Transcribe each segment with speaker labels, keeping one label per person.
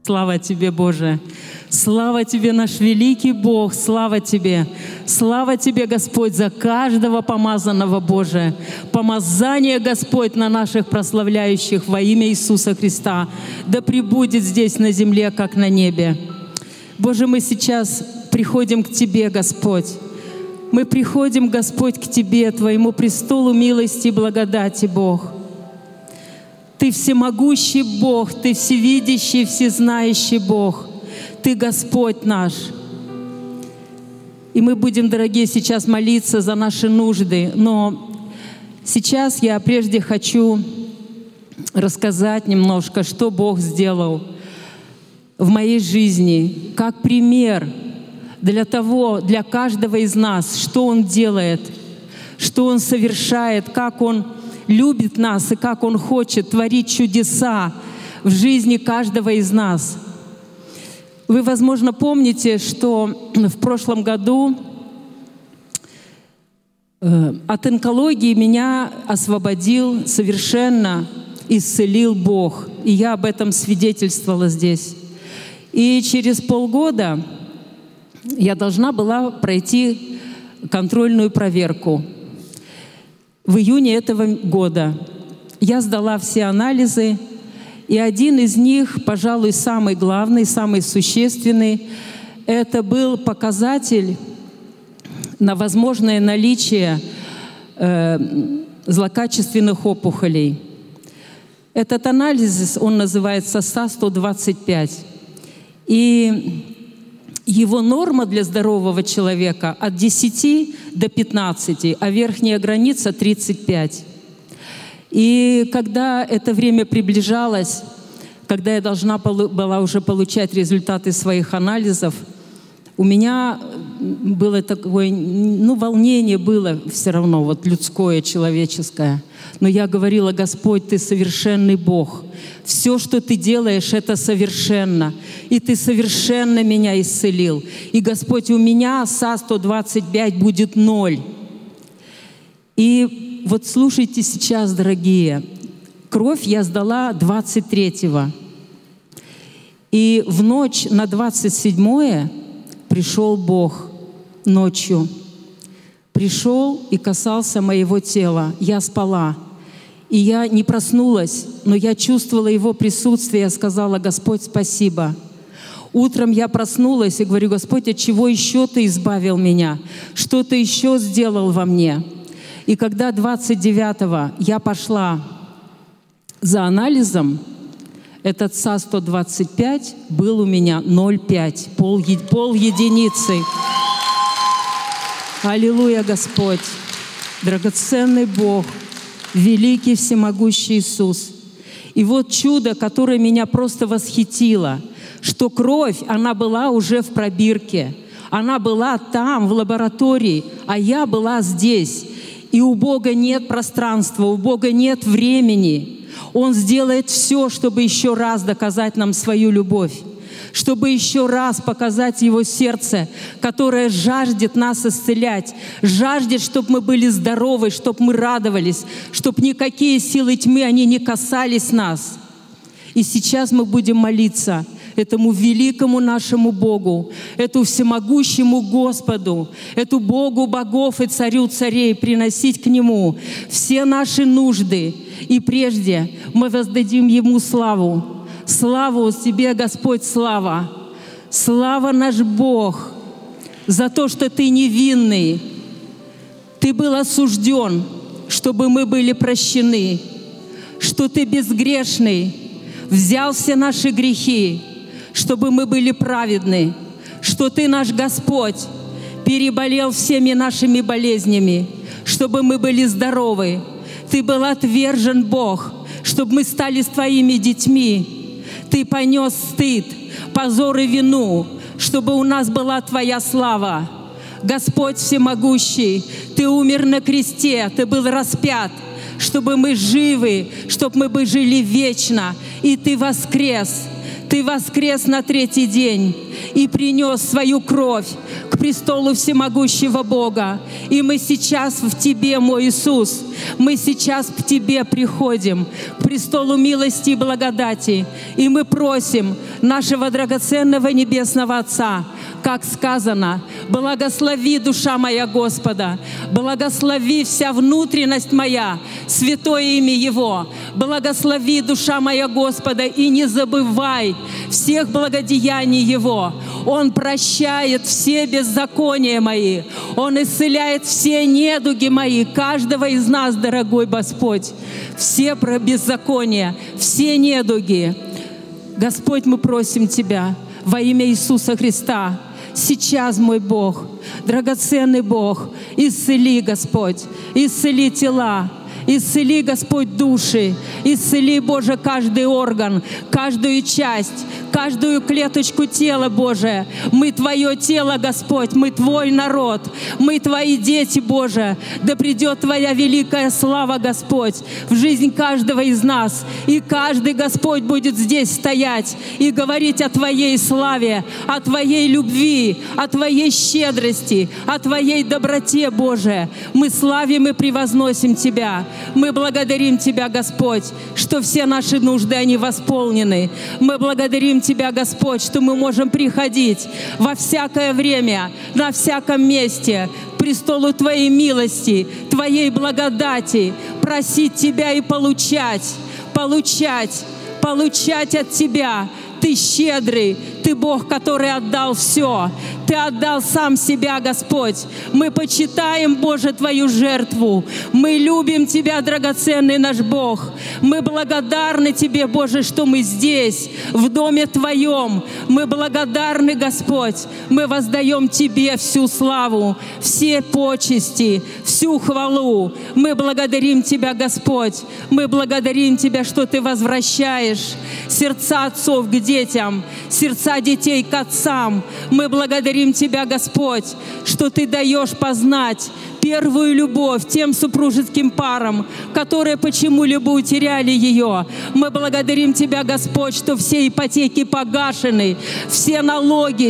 Speaker 1: Слава Тебе, Боже! Слава Тебе, наш великий Бог! Слава Тебе! Слава Тебе, Господь, за каждого помазанного, Боже! Помазание, Господь, на наших прославляющих во имя Иисуса Христа да пребудет здесь на земле, как на небе. Боже, мы сейчас приходим к Тебе, Господь. Мы приходим, Господь, к Тебе, Твоему престолу милости и благодати, Бог. Ты всемогущий Бог, Ты всевидящий, всезнающий Бог. Ты Господь наш. И мы будем, дорогие, сейчас молиться за наши нужды. Но сейчас я прежде хочу рассказать немножко, что Бог сделал в моей жизни, как пример для каждого из нас, что Он делает, что Он совершает, как Он любит нас и как Он хочет творить чудеса в жизни каждого из нас. Вы, возможно, помните, что в прошлом году от онкологии меня освободил, совершенно исцелил Бог. И я об этом свидетельствовала здесь. И через полгода я должна была пройти контрольную проверку. В июне этого года я сдала все анализы, и один из них, пожалуй, самый главный, самый существенный, это был показатель на возможное наличие злокачественных опухолей. Этот анализ, он называется СА-125. И его норма для здорового человека от 10 до 15, а верхняя граница 35. И когда это время приближалось, когда я должна была уже получать результаты своих анализов, у меня было такое, волнение было все равно, людское, человеческое. Но я говорила: Господь, Ты совершенный Бог. Все, что Ты делаешь, это совершенно. И Ты совершенно меня исцелил. И, Господь, у меня СА-125 будет 0. И вот слушайте сейчас, дорогие, кровь я сдала 23-го. И в ночь на 27-е пришел Бог ночью. Пришел и касался моего тела. Я спала. И я не проснулась, но я чувствовала Его присутствие. Я сказала: Господь, спасибо. Утром я проснулась и говорю: Господь, от чего еще Ты избавил меня? Что Ты еще сделал во мне? И когда 29-го я пошла за анализом, этот СА-125 был у меня 0,5, пол единицы. Аллилуйя, Господь, драгоценный Бог, великий всемогущий Иисус. И вот чудо, которое меня просто восхитило, что кровь, она была уже в пробирке, она была там, в лаборатории, а я была здесь. И у Бога нет пространства, у Бога нет времени. Он сделает все, чтобы еще раз доказать нам свою любовь, чтобы еще раз показать Его сердце, которое жаждет нас исцелять, жаждет, чтобы мы были здоровы, чтобы мы радовались, чтобы никакие силы тьмы, они не касались нас. И сейчас мы будем молиться этому великому нашему Богу, эту всемогущему Господу, эту Богу богов и царю царей, приносить к Нему все наши нужды. И прежде мы воздадим Ему славу. Славу Тебе, Господь, слава. Слава наш Бог за то, что Ты невинный. Ты был осужден, чтобы мы были прощены, что Ты безгрешный, взял все наши грехи, чтобы мы были праведны, что Ты, наш Господь, переболел всеми нашими болезнями, чтобы мы были здоровы. Ты был отвержен, Бог, чтобы мы стали Твоими детьми. Ты понес стыд, позор и вину, чтобы у нас была Твоя слава. Господь всемогущий, Ты умер на кресте, Ты был распят, чтобы мы живы, чтобы мы бы жили вечно. И Ты воскрес. Ты воскрес на третий день и принес свою кровь к престолу всемогущего Бога. И мы сейчас в Тебе, мой Иисус, мы сейчас к Тебе приходим, к престолу милости и благодати. И мы просим нашего драгоценного Небесного Отца, как сказано: «Благослови, душа моя, Господа, благослови вся внутренность моя, святое имя Его. Благослови, душа моя, Господа, и не забывай всех благодеяний Его. Он прощает все беззакония мои, Он исцеляет все недуги мои, каждого из нас, дорогой Господь, все беззакония, все недуги. Господь, мы просим Тебя во имя Иисуса Христа, сейчас, мой Бог, драгоценный Бог, исцели, Господь, исцели тела, исцели, Господь, души, исцели, Боже, каждый орган, каждую часть, каждую клеточку тела, Боже. Мы Твое тело, Господь, мы Твой народ, мы Твои дети, Боже. Да придет Твоя великая слава, Господь, в жизнь каждого из нас. И каждый, Господь, будет здесь стоять и говорить о Твоей славе, о Твоей любви, о Твоей щедрости, о Твоей доброте, Боже. Мы славим и превозносим Тебя. Мы благодарим Тебя, Господь, что все наши нужды, они восполнены. Мы благодарим Тебя, Господь, что мы можем приходить во всякое время, на всяком месте, к престолу Твоей милости, Твоей благодати, просить Тебя и получать от Тебя. Ты щедрый, Ты Бог, который отдал все. Ты отдал сам себя, Господь. Мы почитаем, Боже, Твою жертву. Мы любим Тебя, драгоценный наш Бог. Мы благодарны Тебе, Боже, что мы здесь, в доме Твоем. Мы благодарны, Господь. Мы воздаем Тебе всю славу, все почести, всю хвалу. Мы благодарим Тебя, Господь. Мы благодарим Тебя, что Ты возвращаешь сердца отцов к детям, сердца детей к отцам. Мы благодарим Тебя, Господь, что Ты даешь познать первую любовь тем супружеским парам, которые почему-либо утеряли ее. Мы благодарим Тебя, Господь, что все ипотеки погашены, все налоги,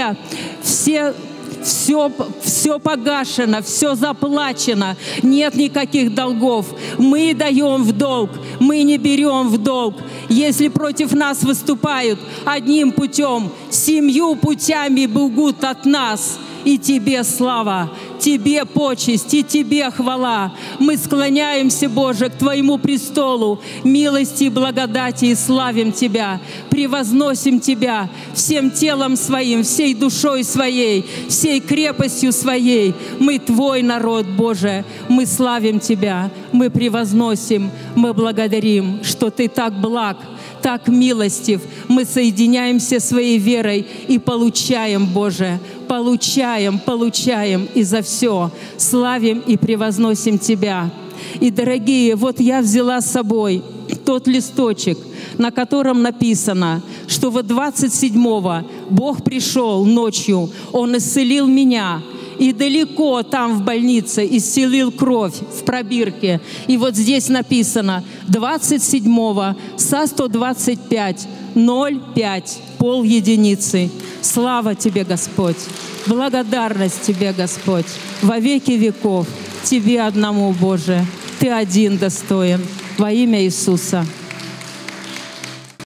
Speaker 1: все погашено, все заплачено, нет никаких долгов. Мы даем в долг, мы не берем в долг. Если против нас выступают одним путем, 7 путями бегут от нас. И Тебе слава, Тебе почесть, и Тебе хвала. Мы склоняемся, Боже, к Твоему престолу милости и благодати и славим Тебя, превозносим Тебя всем телом своим, всей душой своей, всей крепостью своей. Мы Твой народ, Боже, мы славим Тебя, мы превозносим, мы благодарим, что Ты так благ, так милостив. Мы соединяемся своей верой и получаем, Боже, получаем и за все славим и превозносим Тебя. И, дорогие, вот я взяла с собой тот листочек, на котором написано, что вот 27-го Бог пришел ночью, Он исцелил меня, и далеко там в больнице исцелил кровь в пробирке. И вот здесь написано 27-го со 125 0,5 пол единицы. Слава Тебе, Господь! Благодарность Тебе, Господь! Во веки веков Тебе одному, Боже! Ты один достоин. Во имя Иисуса.